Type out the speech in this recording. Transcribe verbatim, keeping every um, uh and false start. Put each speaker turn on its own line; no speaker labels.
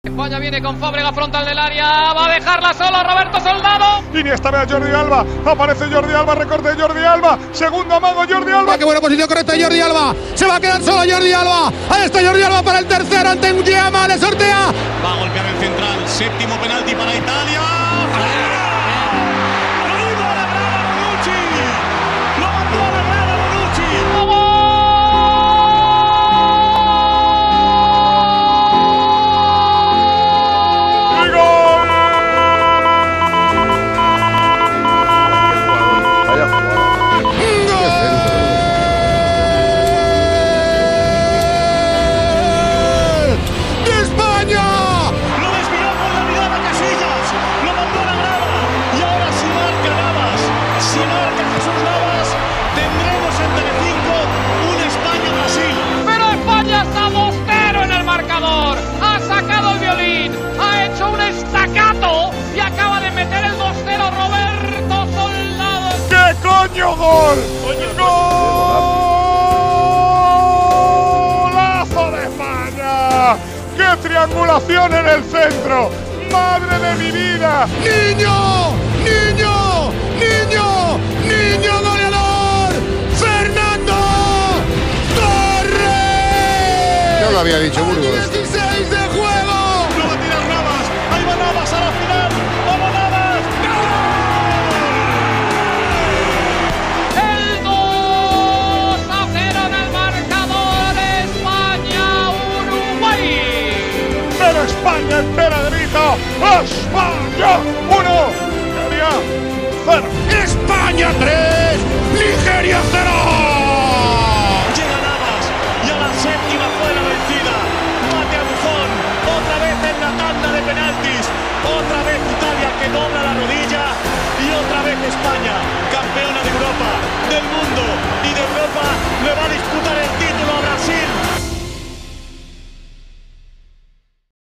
España viene con Fábregas frontal del área, va a dejarla solo Roberto Soldado.
Iniesta ve a Jordi Alba, aparece Jordi Alba, recorte de Jordi Alba, segundo amago Jordi Alba.
¡Qué buena posición correcta de Jordi Alba! Se va a quedar solo Jordi Alba. Ahí está Jordi Alba para el tercero ante un Giamma, le sortea.
Va a golpear el central, séptimo penalti para Italia.
¡Coño, gol! ¡Golazo de España! ¡Qué triangulación en el centro! ¡Madre de mi vida!
¡Niño! ¡Niño! ¡Niño! ¡Niño goleador! ¡Fernando Torres!
Ya lo había dicho Burgos.
dieciséis de juego.
¡No va a tirar Navas! ¡Ahí va Navas a la final! ¡Vamos Navas!
España entera grita España uno, Nigeria cero.
España tres, Nigeria cero.